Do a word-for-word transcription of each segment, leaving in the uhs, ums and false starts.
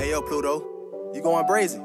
Hey yo, Pluto, you going brazen?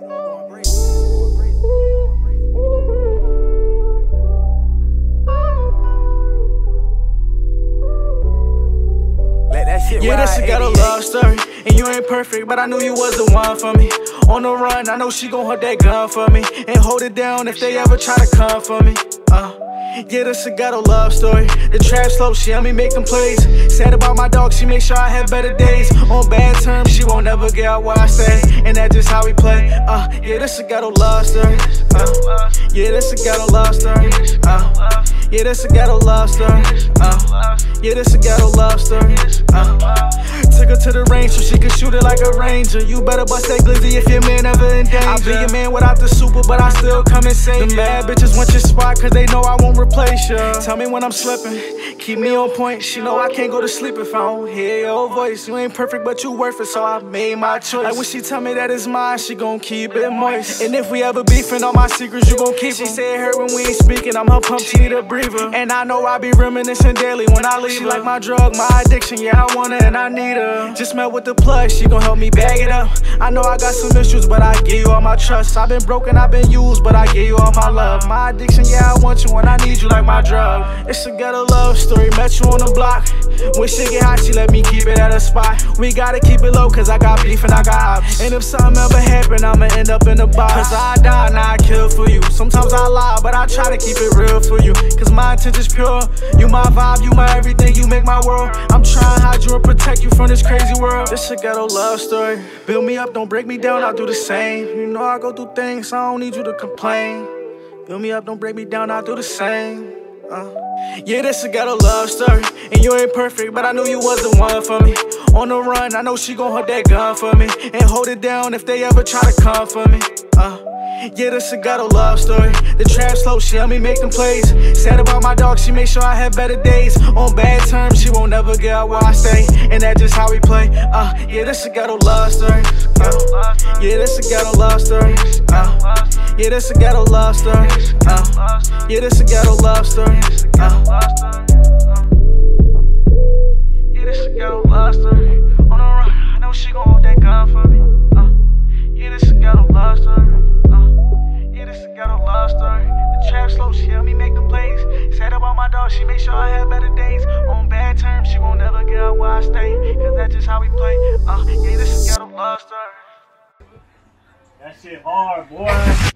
Let that shit Yeah, this ride, got a love story, and you ain't perfect, but I knew you was the one for me. On the run, I know she gon' hold that gun for me and hold it down if they ever try to come for me. Uh, yeah, this a ghetto love story. The trap slow, she help me make them plays. Sad about my dog, she make sure I have better days. On bad terms, she won't ever get out where I stay, and that's just how we play. Uh, yeah, this a ghetto love story. Uh, yeah, this a ghetto love story. Uh, yeah, this a ghetto love story. Uh, yeah, this a ghetto love story. Uh, took her to the range so she could shoot it like a ranger. You better bust that glizzy if your man ever in danger. I'll be your man without the super, but I still come and save. The mad bitches want your spot cause they know I won't replace you. Tell me when I'm slipping, keep me on point. She know I can't go to sleep if I don't hear your voice. You ain't perfect but you worth it, so I made my choice. Like when she tell me that it's mine, she gon' keep it moist. And if we ever beefing, all my secrets you gon' keep them. She say it hurt when we ain't speaking, I'm her pump, she need a breather. And I know I be reminiscing daily when I leave. She like my drug, my addiction, yeah I want her and I need her. Just met with the plug, she gon' help me bag it up. I know I got some issues, but I give you all my trust. I've been broken, I've been used, but I give you all my love. My addiction, yeah I want you and I need you like my drug. It's a ghetto love story, met you on the block. When shit get hot, she let me keep it at a spot. We gotta keep it low, cause I got beef and I got ops. And if something ever happen, I'ma end up in the box. Cause I die, now I kill for you. Sometimes I lie, but I try to keep it real for you. Cause my intention's pure. You my vibe, you my everything, you make my world. I'm trying to hide you and protect you from this crazy world. This a ghetto love story. Build me up, don't break me down, I'll do the same. You know I go through things, so I don't need you to complain. Build me up, don't break me down, I'll do the same. Uh. Yeah, this a ghetto love story, and you ain't perfect, but I knew you was the one for me. On the run, I know she gon' hold that gun for me and hold it down if they ever try to come for me. Uh. Yeah, this a ghetto love story. The trap slow, she help me make them plays. Sad about my dog, she make sure I have better days. On bad terms, she won't ever get out where I stay, and that's just how we play. Uh, yeah, this a ghetto love story. Uh, yeah, this a ghetto love story. Uh, yeah, this a ghetto love story. Uh, yeah, this a ghetto love story. Uh, yeah, this a ghetto love story. On the run, I know she gon' hold that gun for me. Uh, yeah, this a ghetto love story. Got a love story. The trap slow, she help me make the plays. Sad about my dog, she make sure I have better days. On bad terms, she won't never get out where I stay, cause that's just how we play. Uh, yeah, this is ghetto love story. That shit hard, boy.